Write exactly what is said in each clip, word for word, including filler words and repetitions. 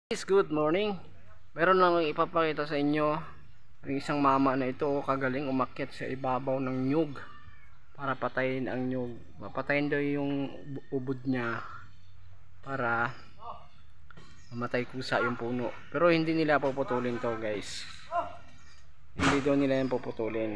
Guys, good morning. Meron lang ipapakita sa inyo ang isang mama na ito, kagaling umakyat sa ibabaw ng nyug para patayin ang nyug. Mapatayin daw yung ubod niya para mamatay kusa yung puno. Pero hindi nila puputulin to, guys. Hindi daw nila yan puputulin.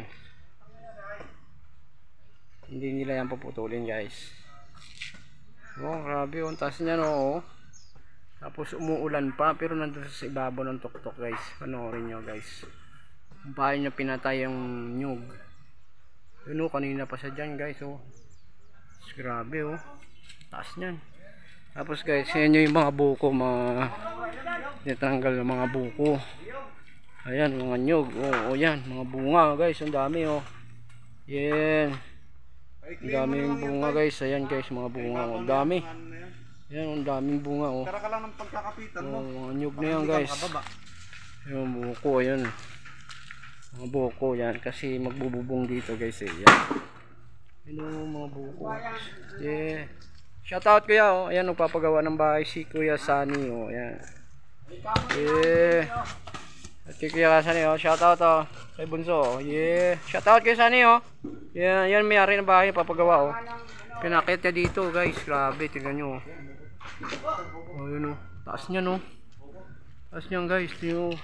Hindi nila yan puputulin, guys. Oh, grabe, ang taas niya, no. Tapos umuulan pa, pero nandun sa ibabaw ng tuktok, guys. Panoorin nyo, guys, kung paano niya pinatay yung nyug. Yun, oh, kanina pa siya dyan, guys. Oh, grabe, oh, taas nyan. Tapos, guys, yan yung mga buko, mga tinatanggal ng mga buko. Ayan, mga nyug. Oh, oh, yan, mga bunga, guys. Ang dami, oh. Yan, ang dami yung bunga, guys. Ayan, guys, mga bunga. Ang dami. Yan, ang daming bunga, oh. Tara ka lang ng pagkakapitan mo. Oh, mga nyug na yan, guys. Yung buko, yan. Mga buko, yan. Kasi magbububong dito, guys, eh. Yan. Yan, mga buko. Yeah. Shout out, kuya, oh. Ayan, nagpapagawa ng bahay si Kuya Sunny, oh. Yan. Yeah. At kay Kuya Sunny, oh. Shout out, oh. Kay Bunso, oh. Yeah. Shout out, Kuya Sunny, oh. Yan, yan, may-ari ng bahay, papagawa, oh. Pinakit niya dito, guys. Grabe, tingnan nyo, oh. Oh, yun, oh. Taas niya, no. Taas niya, guys. Yung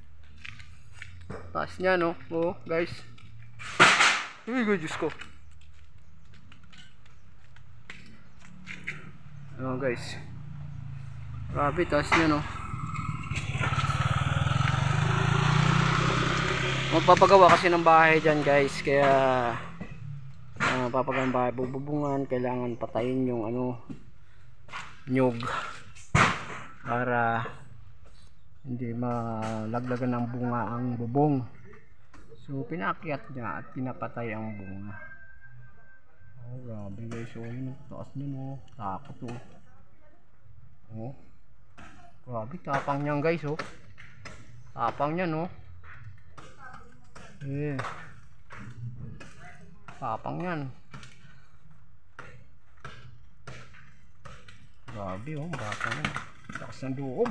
taas niya, no. Oh, guys. Uy, Diyos ko. Oh, guys. Grabe, taas niya, no. Magpapagawa kasi ng bahay dyan, guys. Kaya uh, papagawa ng bahay, bububungan. Kailangan patayin yung ano, nyug, para hindi malaglagan ng bunga ang bubong. So pinakyat niya at pinapatay ang bunga. Oh, grabe, guys. So yun, taas niya, no. Takot, oh. Oh, grabe, tapang niyan, guys, oh. Tapang niya, no. Eh, tapang niyan. Grabe, oh, baka na. Lakas ng loob.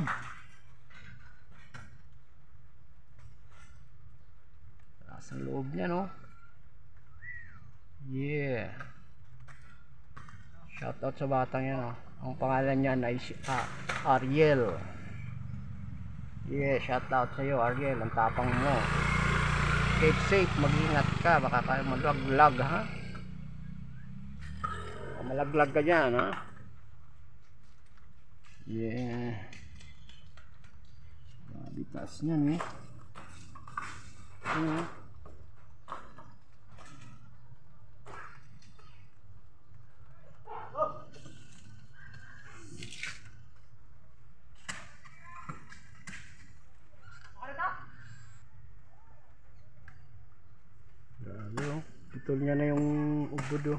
Lakas ng loob niya, no. Yeah. Shout out sa batang yan, oh. Ang pangalan niya ay ah, Ariel. Yeah, shout out sa iyo, Ariel. Ang tapang mo. Keep safe, mag-ingat ka. Baka kayo malaglag, ha. Malaglag ka dyan, ha. Yeah. Grabe, taas niyan, eh. Ano? Grabe, oh. Pitol niya na yung ubod, oh.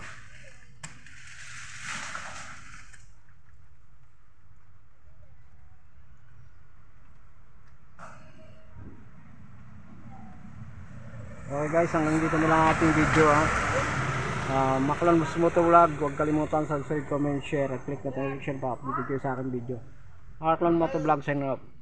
Okay, guys, hanggang dito na lang ating video, ha. uh, Maklan Moto Vlog. Huwag kalimutan subscribe, comment, share, at click na notification pa update kayo sa aking video. Maklan Moto Vlog, sign up.